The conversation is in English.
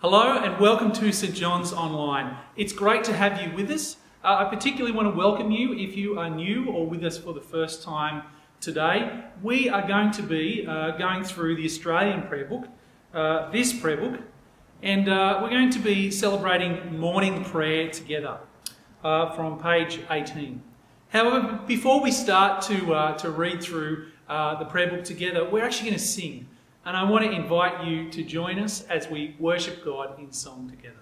Hello and welcome to St John's Online. It's great to have you with us. I particularly want to welcome you if you are new or with us for the first time today. We are going to be going through the Australian prayer book, this prayer book, and we're going to be celebrating morning prayer together from page 18. However, before we start to read through the prayer book together, we're actually going to sing. And I want to invite you to join us as we worship God in song together.